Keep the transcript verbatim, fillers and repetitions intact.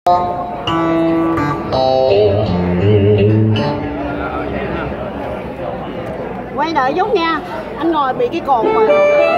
Quay đợi chút nha, anh ngồi bị cái cột mà.